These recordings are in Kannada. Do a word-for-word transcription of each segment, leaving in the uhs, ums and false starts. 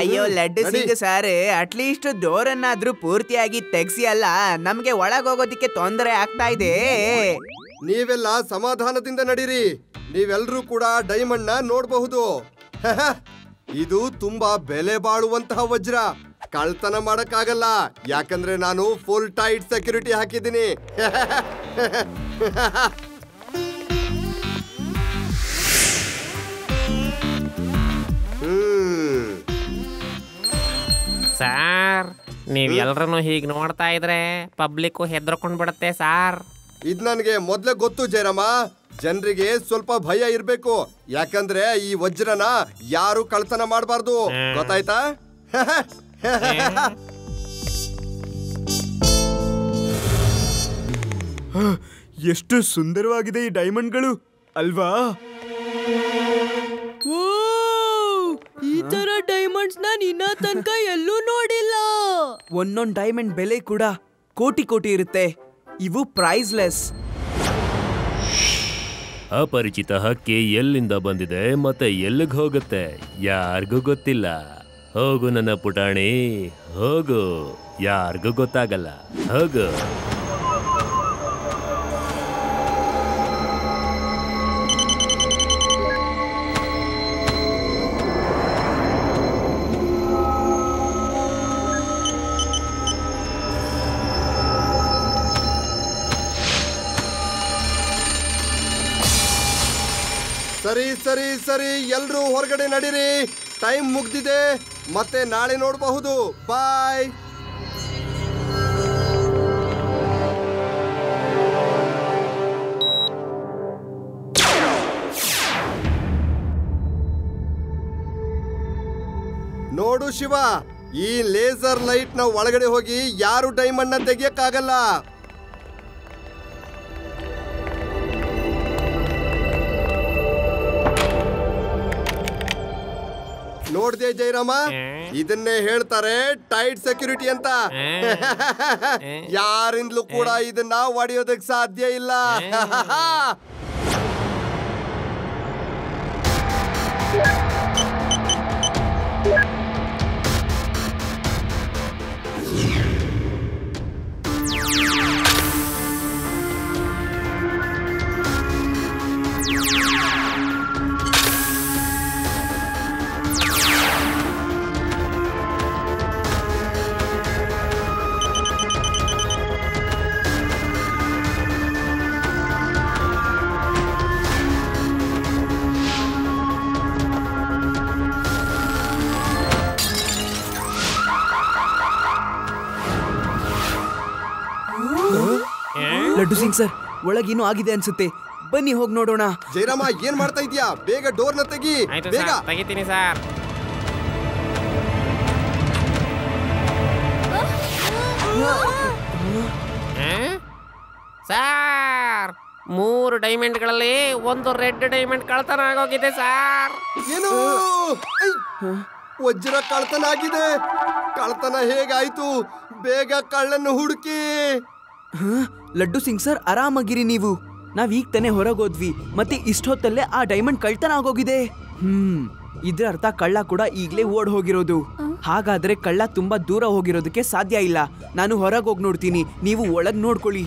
ಅಯ್ಯೋ ಲಡ್ಡು ಸಿಂಗ್ ಸಾರ್, ಅಟ್ಲೀಸ್ಟ್ ಡೋರನ್ನಾದ್ರೂ ಪೂರ್ತಿಯಾಗಿ ತೆಗ್ಸಿ ಅಲ್ಲ, ನಮ್ಗೆ ಒಳಗೋಗೋದಿಕ್ಕೆ ತೊಂದರೆ ಆಗ್ತಾ ಇದೆ. ನೀವೆಲ್ಲ ಸಮಾಧಾನದಿಂದ ನಡೀರಿ. ನೀವೆಲ್ಲರೂ ಕೂಡ ಡೈಮಂಡ್ ನ ನೋಡಬಹುದು. ಇದು ತುಂಬಾ ಬೆಲೆ ಬಾಳುವಂತಹ ವಜ್ರ. ಕಳ್ತನ ಮಾಡಕ್ಕಾಗಲ್ಲ, ಯಾಕಂದ್ರೆ ನಾನು ಫುಲ್ ಟೈಟ್ ಸೆಕ್ಯೂರಿಟಿ ಹಾಕಿದ್ದೀನಿ. ಸಾರ್, ನೀವ್ ಎಲ್ರನ್ನು ಹೀಗ್ ನೋಡ್ತಾ ಇದ್ರೆ ಪಬ್ಲಿಕ್ ಹೆದರ್ಕೊಂಡ್ ಬಿಡತ್ತೆ ಸಾರ್. ಇದ್ ನನ್ಗೆ ಮೊದ್ಲೇ ಗೊತ್ತು ಜಯರಾಮ. ಜನರಿಗೆ ಸ್ವಲ್ಪ ಭಯ ಇರ್ಬೇಕು, ಯಾಕಂದ್ರೆ ಈ ವಜ್ರನ ಯಾರು ಕಳ್ತನ ಮಾಡಬಾರ್ದು, ಗೊತ್ತಾಯ್ತಾ? ಎಷ್ಟು ಸುಂದರವಾಗಿದೆ ಈ ಡೈಮಂಡ್ಗಳು ಅಲ್ವಾ? ಈ ತರ ಡೈಮಂಡ್ಸ್ ನಾನು ಇನ್ನ ತನಕ ಎಲ್ಲೂ ನೋಡಿಲ್ಲ. ಒಂದೊಂದ್ ಡೈಮಂಡ್ ಬೆಲೆ ಕೂಡ ಕೋಟಿ ಕೋಟಿ ಇರುತ್ತೆ. ಇವು ಪ್ರೈಸ್ಲೆಸ್. ಅಪರಿಚಿತ ಹಕ್ಕಿ ಎಲ್ಲಿಂದ ಬಂದಿದೆ ಮತ್ತೆ ಎಲ್ಲಿಗೆ ಹೋಗುತ್ತೆ ಯಾರಿಗೂ ಗೊತ್ತಿಲ್ಲ. ಹೋಗು ನನ್ನ ಪುಟಾಣಿ, ಹೋಗು, ಯಾರಿಗೂ ಗೊತ್ತಾಗಲ್ಲ, ಹೋಗು. ಸರಿ ಸರಿ ಸರಿ ಎಲ್ರೂ ಹೊರಗಡೆ ನಡೀರಿ. ಟೈಮ್ ಮುಗ್ದಿದೆ, ಮತ್ತೆ ನಾಳೆ ನೋಡಬಹುದು. ಬಾಯ್. ನೋಡು ಶಿವ, ಈ ಲೇಸರ್ ಲೈಟ್ ನ ಒಳಗಡೆ ಹೋಗಿ ಯಾರು ಡೈಮಂಡ್ ನ ತೆಗಿಯಕ್ಕಾಗಲ್ಲ. ನೋಡ್ದೆ ಜಯರಾಮ, ಇದನ್ನೇ ಹೇಳ್ತಾರೆ ಟೈಟ್ ಸೆಕ್ಯೂರಿಟಿ ಅಂತ. ಯಾರಿಂದಲೂ ಕೂಡ ಇದನ್ನ ಒಡೆಯೋದಕ್ಕೆ ಸಾಧ್ಯ ಇಲ್ಲ. ಲಡ್ಡು ಸಿಂಗ್ ಸರ್, ಒಳಗೇನು ಆಗಿದೆ ಅನ್ಸುತ್ತೆ, ಬನ್ನಿ ಹೋಗಿ ನೋಡೋಣ. ಜಯರಾಮ, ಏನ್ ಮಾಡ್ತಾ ಇದೀಯಾ? ಬೇಗ ಡೋರ್ನ ತೆಗಿ, ಬೇಗ. ತೆಗಿತೀನಿ ಸರ್. ಸಾರ್, ಮೂರು ಡೈಮಂಡ್ಗಳಲ್ಲಿ ಒಂದು ರೆಡ್ ಡೈಮಂಡ್ ಕಳ್ತನ ಆಗೋಗಿದೆ ಸಾರ್. ಏನು? ವಜ್ರ ಕಳ್ತನ ಆಗಿದೆ? ಕಳ್ತನ ಹೇಗಾಯ್ತು? ಬೇಗ ಕಳ್ಳನ್ನು ಹುಡುಕಿ. ಲಡ್ಡು ಸಿಂಗ್ ಸರ್, ಆರಾಮಾಗಿರಿ ನೀವು. ನಾವ್ ಈಗ ತಾನೇ ಹೊರಗೋದ್ವಿ, ಮತ್ತೆ ಇಷ್ಟೊತ್ತಲ್ಲೇ ಆ ಡೈಮಂಡ್ ಕಳ್ತನ ಆಗೋಗಿದೆ. ಹ್ಮ್ ಇದ್ರ ಅರ್ಥ ಕಳ್ಳ ಕೂಡ ಈಗ್ಲೇ ಓಡ್ ಹೋಗಿರೋದು. ಹಾಗಾದ್ರೆ ಕಳ್ಳ ತುಂಬಾ ದೂರ ಹೋಗಿರೋದಕ್ಕೆ ಸಾಧ್ಯ ಇಲ್ಲ. ನಾನು ಹೊರಗೆ ಹೋಗಿ ನೋಡ್ತೀನಿ, ನೀವು ಒಳಗ್ ನೋಡ್ಕೊಳ್ಳಿ.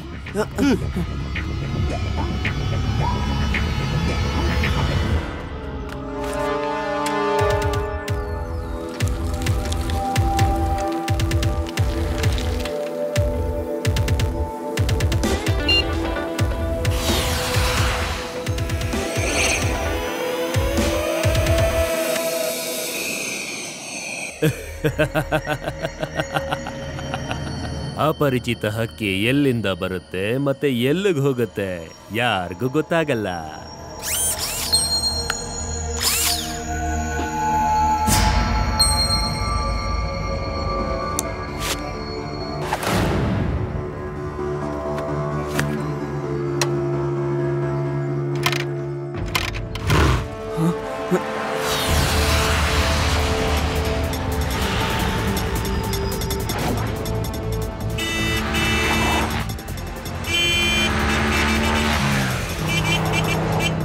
ಅಪರಿಚಿತ ಹಕ್ಕಿ ಎಲ್ಲಿಂದ ಬರುತ್ತೆ ಮತ್ತೆ ಎಲ್ಲಿಗೆ ಹೋಗುತ್ತೆ ಯಾರಿಗೂ ಗೊತ್ತಾಗಲ್ಲ.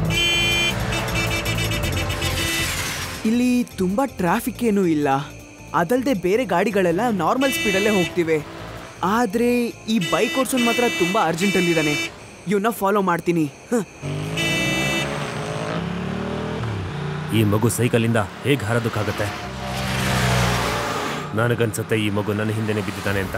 ಇಲ್ಲಿ ತುಂಬಾ ಟ್ರಾಫಿಕ್ ಏನೂ ಇಲ್ಲ, ಅದಲ್ಲದೆ ಬೇರೆ ಗಾಡಿಗಳೆಲ್ಲ ನಾರ್ಮಲ್ ಸ್ಪೀಡಲ್ಲೇ ಹೋಗ್ತಿವೆ. ಆದ್ರೆ ಈ ಬೈಕ್ ಓಡ್ಸೋನ್ ಮಾತ್ರ ತುಂಬಾ ಅರ್ಜೆಂಟ್ ಅಲ್ಲಿದ್ದಾನೆ. ಇವನ್ನ ಫಾಲೋ ಮಾಡ್ತೀನಿ. ಈ ಮಗು ಸೈಕಲಿಂದ ಹೇಗೆ ಹಾರೋದಕ್ಕಾಗತ್ತೆ? ನನಗನ್ಸುತ್ತೆ ಈ ಮಗು ನನ್ನ ಹಿಂದೆನೆ ಬಿದ್ದಿದ್ದಾನೆ ಅಂತ.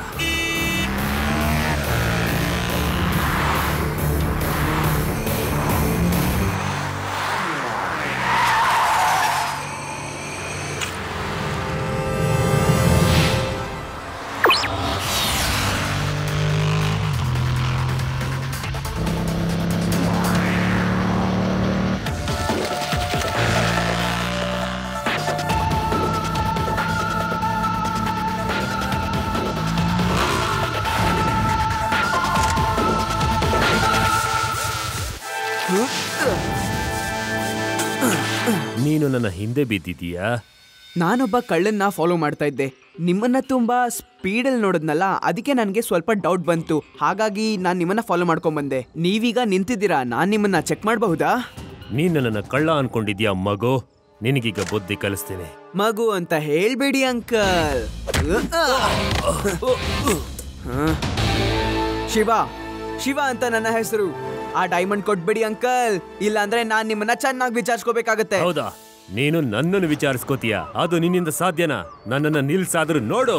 ನೀನು ನನ್ನ ಹಿಂದೆ ಬಿದ್ದಿದೀಯಾ? ನಾನೊಬ್ಬ ಕಳ್ಳನ್ನ ಫಾಲೋ ಮಾಡ್ತಾ ಇದ್ದೆ. ನಿಮ್ಮನ್ನ ತುಂಬಾ ಸ್ಪೀಡಲ್ಲಿ ನೋಡಿದ್ನಲ್ಲ, ಅದಕ್ಕೆ ನನಗೆ ಸ್ವಲ್ಪ ಡೌಟ್ ಬಂತು. ಹಾಗಾಗಿ ನಾನು ನಿಮ್ಮನ್ನ ಫಾಲೋ ಮಾಡ್ಕೊಂಡ್ ಬಂದೆ. ನೀವೀಗ ನಿಂತಿದ್ದೀರಾ, ನಾನು ನಿಮ್ಮನ್ನ ಚೆಕ್ ಮಾಡಬಹುದಾ? ನೀನು ನನ್ನ ಕಳ್ಳ ಅನ್ಕೊಂಡಿದ್ಯಾ ಮಗು? ನಿನಗೀಗ ಬುದ್ಧಿ ಕಲಿಸ್ತೀನಿ. ಮಗು ಅಂತ ಹೇಳ್ಬೇಡಿ ಅಂಕಲ್. ಶಿವ ಶಿವ ಅಂತ ನನ್ನ ಹೆಸರು. ಆ ಡೈಮಂಡ್ ಕೊಟ್ಬಿಡಿ ಅಂಕಲ್, ಇಲ್ಲ ಅಂದ್ರೆ ನಾನ್ ನಿಮ್ಮನ್ನ ಚೆನ್ನಾಗಿ ವಿಚಾರಿಸ್ಕೋಬೇಕಾಗತ್ತೆ. ಹೌದಾ? ನೀನು ನನ್ನನ್ನು ವಿಚಾರಿಸ್ಕೋತೀಯ? ಅದು ನಿನ್ನಿಂದ ಸಾಧ್ಯನಾ? ನನ್ನನ್ನು ನಿಲ್ಸಾದ್ರೂ ನೋಡು.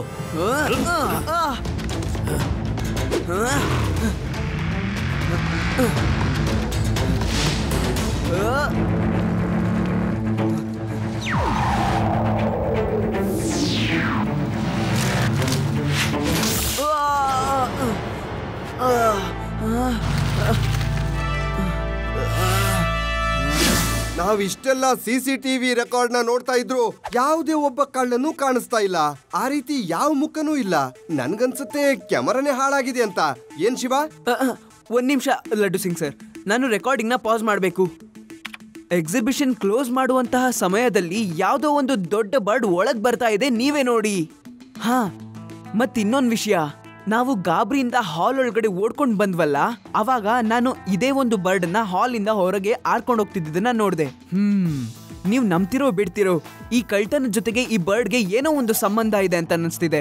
ನಾವ್ ಇಷ್ಟೆಲ್ಲ ಸಿ ಸಿ ಟಿವಿ ರೆಕಾರ್ಡ್ ನ ನೋಡ್ತಾ ಇದ್ರು ಯಾವುದೇ ಒಬ್ಬ ಕಳ್ಳನೂ ಕಾಣಿಸ್ತಾ ಇಲ್ಲ. ಆ ರೀತಿ ಯಾವ ಮುಖನೂ ಇಲ್ಲ. ನನ್ಗನ್ಸುತ್ತೆ ಕ್ಯಾಮರಾನೇ ಹಾಳಾಗಿದೆ ಅಂತ. ಏನ್ ಶಿವ? ಒಂದ್ ನಿಮಿಷ ಲಡ್ಡು ಸಿಂಗ್ ಸರ್, ನಾನು ರೆಕಾರ್ಡಿಂಗ್ ನ ಪಾಸ್ ಮಾಡಬೇಕು. ಎಕ್ಸಿಬಿಷನ್ ಕ್ಲೋಸ್ ಮಾಡುವಂತಹ ಸಮಯದಲ್ಲಿ ಯಾವುದೋ ಒಂದು ದೊಡ್ಡ ಬರ್ಡ್ ಒಳಗ್ ಬರ್ತಾ ಇದೆ, ನೀವೇ ನೋಡಿ. ಹಾ, ಮತ್ ಇನ್ನೊಂದ್ ವಿಷಯ, ನಾವು ಗಾಬರಿಯಿಂದ ಹಾಲ್ ಒಳಗಡೆ ಓಡ್ಕೊಂಡ್ ಬಂದ್ವಲ್ಲ, ಅವಾಗ ನಾನು ಇದೇ ಒಂದು ಬರ್ಡ್ ನ ಹಾಲ್ ಇಂದ ಹೊರಗೆ ಆರ್ಕೊಂಡು ಹೋಗ್ತಿದ್ದನ್ನ ನೋಡ್ದೆ. ಹ್ಮ್ ನೀವ್ ನಂಬ್ತಿರೋ ಬಿಡ್ತಿರೋ, ಈ ಕಳ್ತನ ಜೊತೆಗೆ ಈ ಬರ್ಡ್ಗೆ ಏನೋ ಒಂದು ಸಂಬಂಧ ಇದೆ ಅಂತ ಅನಿಸ್ತಿದೆ.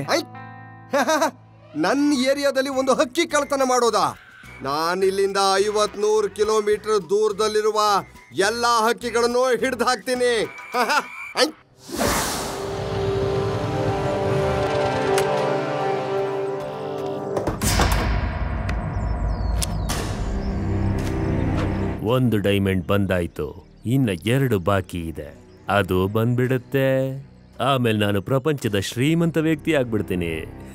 ನನ್ನ ಏರಿಯಾದಲ್ಲಿ ಒಂದು ಹಕ್ಕಿ ಕಳ್ತನ ಮಾಡೋದಾ? ನಾನು ಇಲ್ಲಿಂದ ಐವತ್ ನೂರು ಕಿಲೋಮೀಟರ್ ದೂರದಲ್ಲಿರುವ ಎಲ್ಲಾ ಹಕ್ಕಿಗಳನ್ನು ಹಿಡ್ದು ಹಾಕ್ತೀನಿ. ಒಂದು ಡೈಮಂಡ್ ಬಂದಾಯ್ತು, ಇನ್ನ ಎರಡು ಬಾಕಿ ಇದೆ. ಅದು ಬಂದ್ಬಿಡುತ್ತೆ, ಆಮೇಲೆ ನಾನು ಪ್ರಪಂಚದ ಶ್ರೀಮಂತ ವ್ಯಕ್ತಿ ಆಗ್ಬಿಡ್ತೀನಿ.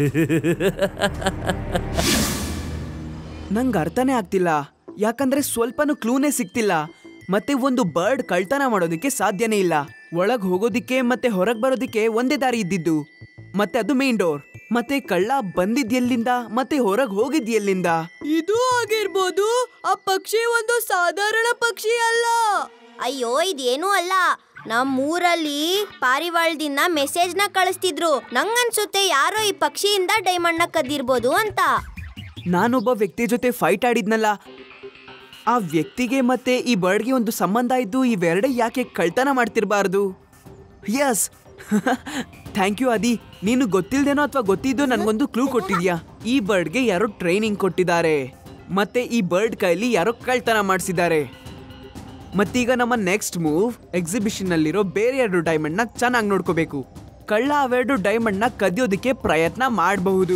ನಂಗೆ ಅರ್ಥನೇ ಆಗ್ತಿಲ್ಲ, ಯಾಕಂದ್ರೆ ಸ್ವಲ್ಪನೂ ಕ್ಲೂನೇ ಸಿಗ್ತಿಲ್ಲ. ಮತ್ತೆ ಒಂದು ಬರ್ಡ್ ಕಳ್ತನ ಮಾಡೋದಕ್ಕೆ ಸಾಧ್ಯನೇ ಇಲ್ಲ. ಒಳಗ್ ಹೋಗೋದಿಕ್ಕೆ ಮತ್ತೆ ಹೊರಗ್ ಬರೋದಿಕ್ಕೆ ಒಂದೇ ದಾರಿ ಇದ್ದಿದ್ದು, ಮತ್ತೆ ಅದು ಮೇನ್ ಡೋರ್. ಮತ್ತೆ ಕಳ್ಳ ಬಂದಿದ್ಯೆಲ್ಲಿಂದ ಮತ್ತೆ ಹೊರಗ್ ಹೋಗಿದ್ಯೆಲ್ಲಿಂದ? ಇದು ಆಗಿರ್ಬೋದು. ಆ ಪಕ್ಷಿ ಒಂದು ಸಾಧಾರಣ ಪಕ್ಷಿ ಅಲ್ಲ. ಅಯ್ಯೋ, ಇದೇನೂ ಅಲ್ಲ. ನಮ್ಮೂರಲ್ಲಿ ಪಾರಿವಾಳದಿಂದ ಮೆಸೇಜ್ ನ ಕಳಿಸ್ತಿದ್ರು. ನಂಗನ್ಸುತ್ತೆ ಯಾರೋ ಈ ಪಕ್ಷಿಯಿಂದ ಡೈಮಂಡ್ ನ ಕದ್ದಿರ್ಬೋದು ಅಂತ. ನಾನೊಬ್ಬ ವ್ಯಕ್ತಿ ಜೊತೆ ಫೈಟ್ ಆಡಿದ್ನಲ್ಲ, ಆ ವ್ಯಕ್ತಿಗೆ ಮತ್ತೆ ಈ ಬರ್ಡ್ಗೆ ಒಂದು ಸಂಬಂಧ ಇದ್ದು ಇವೆರಡೇ ಯಾಕೆ ಕಳ್ತನ ಮಾಡ್ತಿರ್ಬಾರ್ದು? ಯಸ್, ಥ್ಯಾಂಕ್ ಯು ಆದಿ. ನೀನು ಗೊತ್ತಿಲ್ದೇನೋ ಅಥವಾ ಗೊತ್ತಿದ್ದು ನನ್ಗೊಂದು ಕ್ಲೂ ಕೊಟ್ಟಿದ್ಯಾ. ಈ ಬರ್ಡ್ಗೆ ಯಾರೋ ಟ್ರೈನಿಂಗ್ ಕೊಟ್ಟಿದ್ದಾರೆ, ಮತ್ತೆ ಈ ಬರ್ಡ್ ಕೈಲಿ ಯಾರೋ ಕಳ್ತನ ಮಾಡಿಸಿದ್ದಾರೆ. ಮತ್ತೀಗ ನಮ್ಮ ನೆಕ್ಸ್ಟ್ ಮೂವ್ ಎಕ್ಸಿಬಿಷನ್ ನಲ್ಲಿರೋ ಬೇರೆ ಎರಡು ಡೈಮಂಡ್ ನ ಚೆನ್ನಾಗಿ ನೋಡ್ಕೋಬೇಕು. ಕಳ್ಳ ಅವೆರಡು ಡೈಮಂಡ್ ನ ಕದಿಯೋದಕ್ಕೆ ಪ್ರಯತ್ನ ಮಾಡಬಹುದು.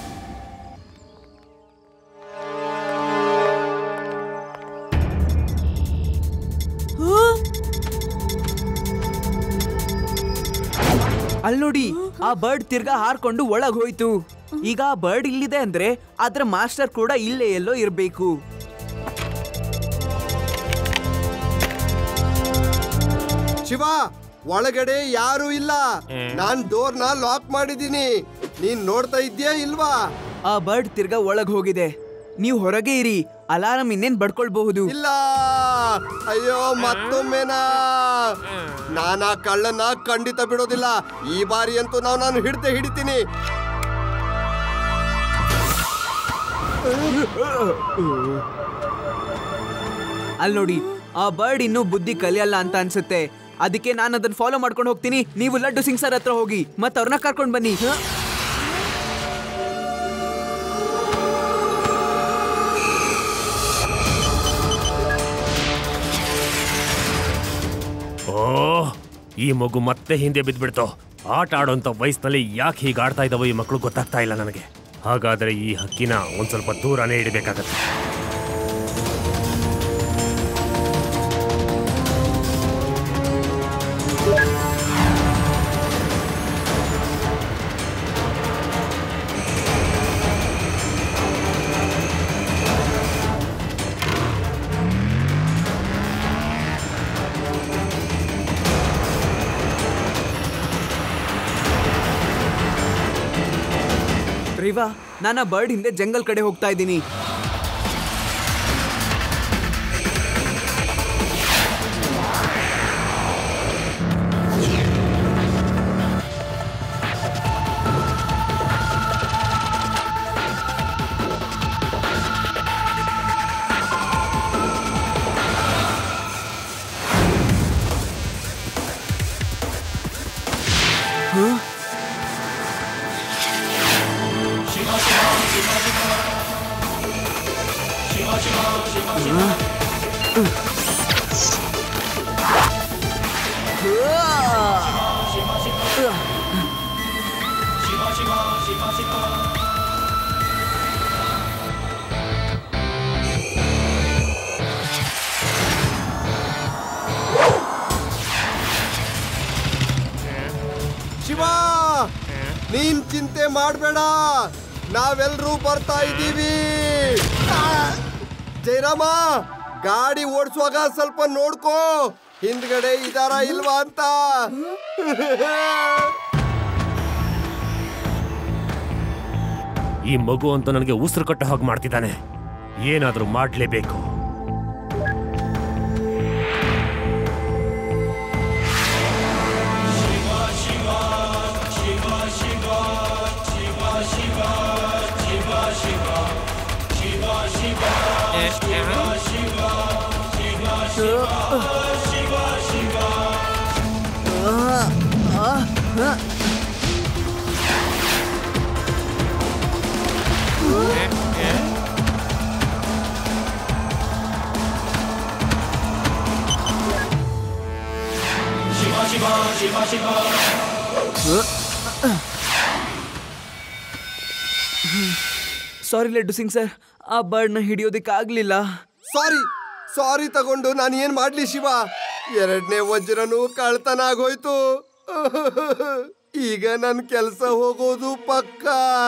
ಅಲ್ಲಿ ನೋಡಿ, ಆ ಬರ್ಡ್ ತಿರ್ಗಾ ಹಾರ್ಕೊಂಡು ಒಳಗ್ ಹೋಯ್ತು. ಈಗ ಆ ಬರ್ಡ್ ಇಲ್ಲಿದೆ ಅಂದ್ರೆ ಅದ್ರ ಮಾಸ್ಟರ್ ಕೂಡ ಇಲ್ಲೇ ಎಲ್ಲೋ ಇರ್ಬೇಕು. ಶಿವ, ಒಳಗಡೆ ಯಾರು ಇಲ್ಲ. ನಾನ್ ಡೋರ್ ನ ಲಾಕ್ ಮಾಡಿದೀನಿ. ನೀನ್ ನೋಡ್ತಾ ಇದ್ಯಾ ಇಲ್ವಾ? ಆ ಬರ್ಡ್ ತಿರ್ಗಾ ಒಳಗ್ ಹೋಗಿದೆ. ನೀವು ಹೊರಗೆ ಇರಿ, ಅಲಾರಂ ಇನ್ನೇನ್ ಬಡ್ಕೊಳ್ಬಹುದು. ಇಲ್ಲ, ಅಯ್ಯೋ ಮತ್ತೊಮ್ಮೆನಾ? ನಾನ ಕಳ್ಳನ ಖಂಡಿತ ಬಿಡೋದಿಲ್ಲ. ಈ ಬಾರಿ ಅಂತೂ ನಾವು ನಾನು ಹಿಡ್ದೆ ಹಿಡಿತೀನಿ. ಅಲ್ಲಿ ನೋಡಿ, ಆ ಬರ್ಡ್ ಇನ್ನೂ ಬುದ್ಧಿ ಕಲಿಯಲ್ಲ ಅಂತ ಅನ್ಸುತ್ತೆ. ಅದಕ್ಕೆ ನಾನು ಅದನ್ನ ಫಾಲೋ ಮಾಡ್ಕೊಂಡು ಹೋಗ್ತೀನಿ. ನೀವು ಲಡ್ಡು ಸಿಂಗ್ ಸರ್ ಹತ್ರ ಹೋಗಿ ಮತ್ತೆ ಅವ್ರನ್ನ ಕರ್ಕೊಂಡು ಬನ್ನಿ. ಓಹ್, ಈ ಮಗು ಮತ್ತೆ ಹಿಂದೆ ಬಿದ್ದ್ಬಿಡ್ತು. ಆಟ ಆಡೋಂಥ ವಯಸ್ಸಿನಲ್ಲಿ ಯಾಕೆ ಹೀಗೆ ಆಡ್ತಾ ಇದ್ದಾವೋ ಈ ಮಕ್ಕಳು ಗೊತ್ತಾಗ್ತಾ ಇಲ್ಲ ನನಗೆ. ಹಾಗಾದ್ರೆ ಈ ಹಕ್ಕಿನ ಒಂದ್ ಸ್ವಲ್ಪ ದೂರನೇ ಇಡಬೇಕಾಗತ್ತೆ. ರಿವಾ, ನಾನು ಬರ್ಡ್ ಹಿಂದೆ ಜಂಗಲ್ ಕಡೆ ಹೋಗ್ತಾ ಇದ್ದೀನಿ. ಶಿವ, ನೀನ್ ಚಿಂತೆ ಮಾಡಬೇಡ, ನಾವೆಲ್ಲರೂ ಬರ್ತಾ ಇದ್ದೀವಿ. ಜಯರಾಮ, ಗಾಡಿ ಓಡಿಸುವಾಗ ಸ್ವಲ್ಪ ನೋಡ್ಕೋ, ಹಿಂದ್ಗಡೆ ಇದಾರ ಇಲ್ವಾ ಅಂತ. ಈ ಮಗು ಅಂತ ನನಗೆ ಉಸಿರು ಕಟ್ಟ ಹಾಗೆ ಮಾಡ್ತಿದ್ದಾನೆ. ಏನಾದ್ರೂ ಮಾಡ್ಲೇಬೇಕು. ಸಾರಿ ಲಡ್ಡು ಸಿಂಗ್ ಸರ್, ಆ ಬರ್ಡ್ನ ಹಿಡಿಯೋದಕ್ಕಾಗ್ಲಿಲ್ಲ. ಸಾರಿ ಸಾರಿ ತಗೊಂಡು ನಾನು ಏನ್ ಮಾಡ್ಲಿ ಶಿವ? ಎರಡನೇ ವಜ್ರನು ಕಳ್ತನ ಆಗೋಯ್ತು. ಈಗ ನನ್ ಕೆಲ್ಸ ಹೋಗೋದು ಪಕ್ಕ.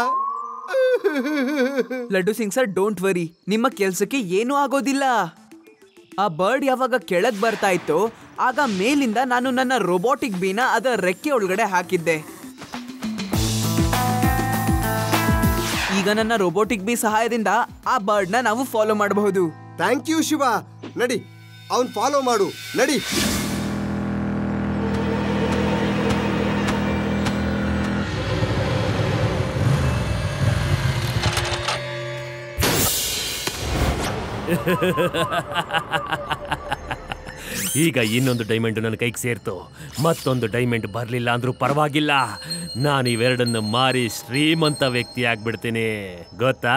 Laddu Singh sir, don't worry, ನಿಮ್ಮ ಕೆಲ್ಸಕ್ಕೆ ಏನೂ ಆಗೋದಿಲ್ಲ. ಆ ಬರ್ಡ್ ಯಾವಾಗ ಕೆಳಗ್ ಬರ್ತಾ ಇತ್ತು ಆಗ ಮೇಲಿಂದ ನಾನು ನನ್ನ ರೋಬೋಟಿಕ್ ಬೀನ ಅದರ ರೆಕ್ಕೆ ಒಳಗಡೆ ಹಾಕಿದ್ದೆ. ಈಗ ನನ್ನ ರೋಬೋಟಿಕ್ ಬಿ ಸಹಾಯದಿಂದ ಆ ಬರ್ಡ್ನ ನಾವು ಫಾಲೋ ಮಾಡಬಹುದು. Thank you Shiva. ನಡಿ, ಅವನ್ ಫಾಲೋ ಮಾಡು, ನಡಿ. ಈಗ ಇನ್ನೊಂದು ಡೈಮಂಡ್ ನನ್ನ ಕೈಗೆ ಸೇರ್ತು. ಮತ್ತೊಂದು ಡೈಮಂಡ್ ಬರಲಿಲ್ಲ ಅಂದ್ರೂ ಪರವಾಗಿಲ್ಲ, ನಾನು ಇವೆರಡನ್ನು ಮಾರಿ ಶ್ರೀಮಂತ ವ್ಯಕ್ತಿ ಆಗ್ಬಿಡ್ತೀನಿ, ಗೊತ್ತಾ?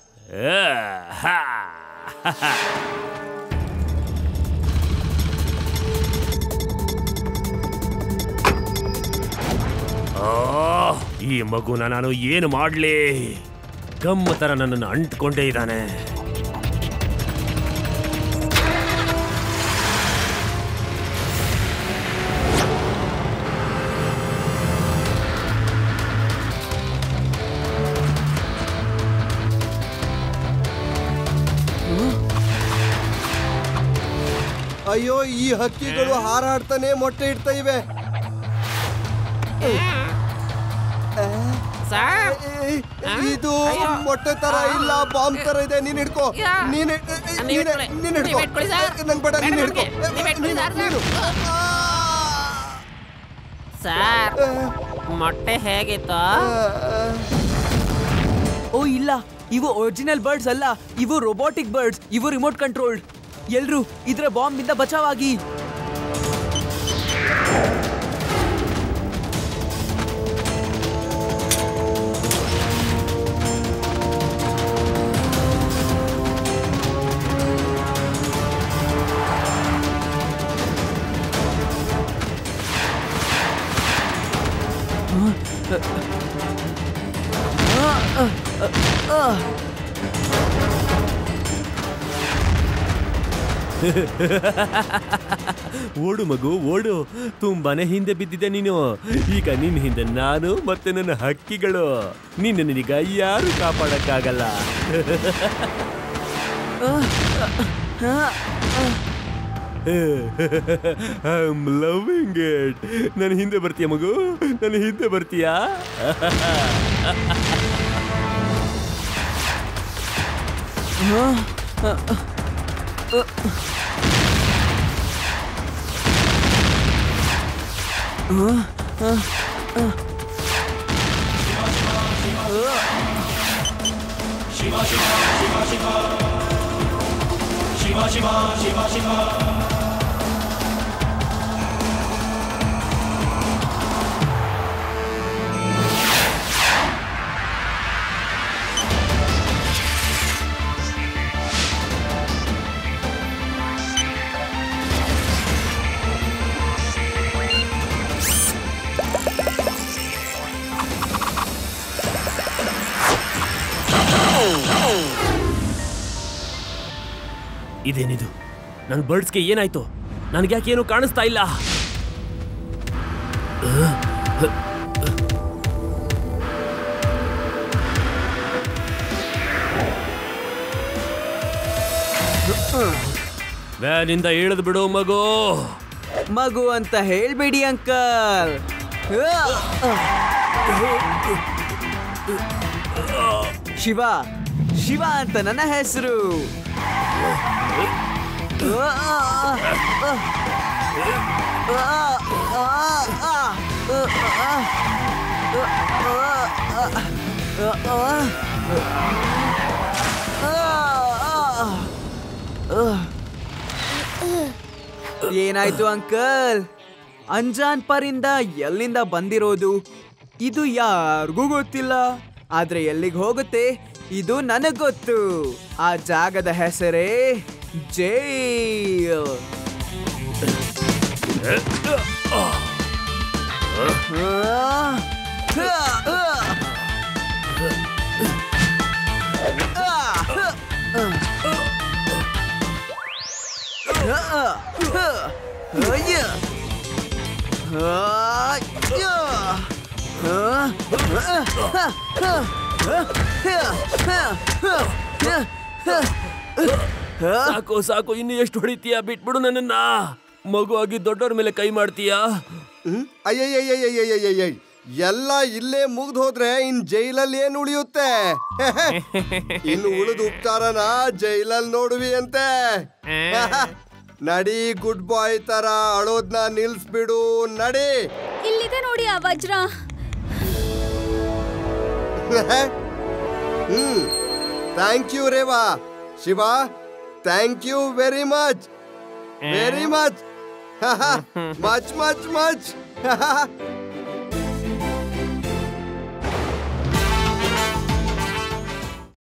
ಈ ಮಗುನ ನಾನು ಏನು ಮಾಡ್ಲಿ? ಗಮ್ಮ ತರ ನನ್ನನ್ನು ಅಂಟ್ಕೊಂಡೇ ಇದ್ದಾನೆ. ಅಯ್ಯೋ, ಈ ಹಕ್ಕಿಗಳು ಹಾರಾಡ್ತಾನೆ ಮೊಟ್ಟೆ ಇಡ್ತಾ ಇವೆ. ಇದು ಮೊಟ್ಟೆ ತರ ಇಲ್ಲ, ಬಾಂಬ್ ತರ ಇದೆ. ನೀನ್ ಹಿಡ್ಕೋ, ನೀನ್ ನೀನ್ ಹಿಡ್ಕೋ, ನನ್ ಬೇಡ, ನೀನ್ ಹಿಡ್ಕೋ. ಸರ್, ಮೊಟ್ಟೆ ಹೇಗಿತ್ತು? ಓ ಇಲ್ಲ, ಇವು ಒರಿಜಿನಲ್ ಬರ್ಡ್ಸ್ ಅಲ್ಲ, ಇವು ರೋಬೋಟಿಕ್ ಬರ್ಡ್ಸ್. ಇವು ರಿಮೋಟ್ ಕಂಟ್ರೋಲ್ಡ್. ಎಲ್ರು ಇದ್ರ ಬಾಂಬ್ ಇಂದ ಬಚಾವಾಗಿ. ಓಡು ಮಗು ಓಡು, ತುಂಬಾನೇ ಹಿಂದೆ ಬಿದ್ದಿದೆ ನೀನು. ಈಗ ನಿನ್ನ ಹಿಂದೆ ನಾನು ಮತ್ತೆ ನನ್ನ ಹಕ್ಕಿಗಳು. ನಿನ್ನ ನಿನಗ ಯಾರು ಕಾಪಾಡಕ್ಕಾಗಲ್ಲ. I am loving it. ನನ್ನ ಹಿಂದೆ ಬರ್ತೀಯ ಮಗು, ನನ್ನ ಹಿಂದೆ ಬರ್ತೀಯಾ? ಇದೇನಿದು? ನನ್ನ ಬರ್ಡ್ಸ್ಗೆ ಏನಾಯ್ತು? ನನಗೆ ಯಾಕೇನು ಕಾಣಿಸ್ತಾ ಇಲ್ಲ? ವ್ಯಾನಿಂದ ಇಳಿದು ಬಿಡು ಮಗು. ಮಗು ಅಂತ ಹೇಳ್ಬೇಡಿ ಅಂಕಲ್. ಶಿವ, ಶಿವ ಅಂತ ನನ್ನ ಹೆಸರು. ಏನಾಯ್ತು ಅಂಕಲ್? ಅಂಜಾನ್ ಪರಿಂದ ಎಲ್ಲಿಂದ ಬಂದಿರೋದು ಇದು ಯಾರಿಗೂ ಗೊತ್ತಿಲ್ಲ. ಆದ್ರೆ ಎಲ್ಲಿಗೆ ಹೋಗುತ್ತೆ ಇದು ನನಗ್ ಗೊತ್ತು. ಆ ಜಾಗದ ಹೆಸರೇ ಜೈಲ್. ಸಾಕು ಸಾಕು, ಇನ್ನು ಎಷ್ಟು ಹೊಡಿತೀಯಾ? ಬಿಟ್ಬಿಡು ನನ್ನನ್ನ. ಮಗು ಆಗಿ ದೊಡ್ಡವ್ರ ಮೇಲೆ ಕೈ ಮಾಡ್ತೀಯಾ? ಅಯ್ಯಯ್ಯಯ್ಯಯ್ಯಯ್ಯಯ್ಯಯ್ಯಯ್ಯ, ಎಲ್ಲ ಇಲ್ಲೇ ಮುಗ್ದು ಹೋದ್ರೆ ಇನ್ ಜೈಲಲ್ಲಿ ಏನ್ ಉಳಿಯುತ್ತೆ? ಇನ್ನು ಉಳಿದು ಉಪಚಾರನ ಜೈಲಲ್ಲಿ ನೋಡುವಿ ಅಂತೆ. ನಡಿ, ಗುಡ್ ಬಾಯ್ ತರ ಅಳೋದ್ನ ನಿಲ್ಸ್ಬಿಡು, ನಡಿ. ಇಲ್ಲಿದೆ ನೋಡಿ ಆ ವಜ್ರ. Hmm, thank you Reva. Shiva, thank you very much, very much, much much much.